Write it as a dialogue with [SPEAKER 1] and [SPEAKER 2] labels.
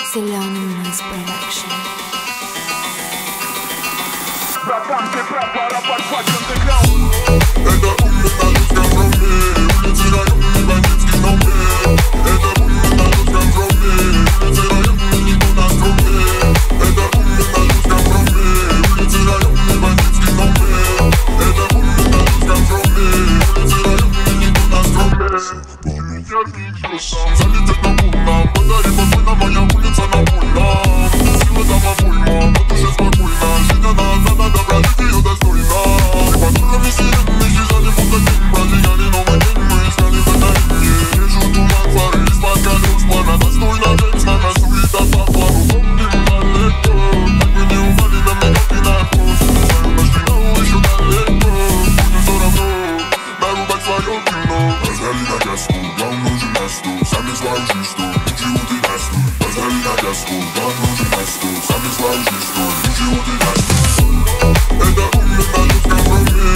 [SPEAKER 1] Зеленый Inspiration.
[SPEAKER 2] Братан, ты прав, пора подхватить андеграунд. Это умный на русском дроме, улицы районный бандитский номер. Это умный на русском дроме, улицы районный никто на строме. Это умный на русском дроме, улицы районный бандитский номер. Это умный на русском дроме, улицы районный никто на строме. Залететь на бурном, подари спокойно, моя улица на бурном. Сила дома пульма, по душе спокойно, жизнь она надо прожить ее достойно. И под уровни сирены исчезали будто тень, пролегали новый день, мы искали в тайне. Вижу туман фары из-под колес, плана достойно жить, на носу и до запаху. Помним далеко, так мы не упали, нам не как и на хвост. Знаю, наш финал еще далеко, будет все равно нарубать свое кино. Раздали на газку, вам нужен насту, сами сложи, что ничего ты насту. Раздали на газку, вам нужен насту, сами сложи, что ничего ты насту. Это умный на русском дроме,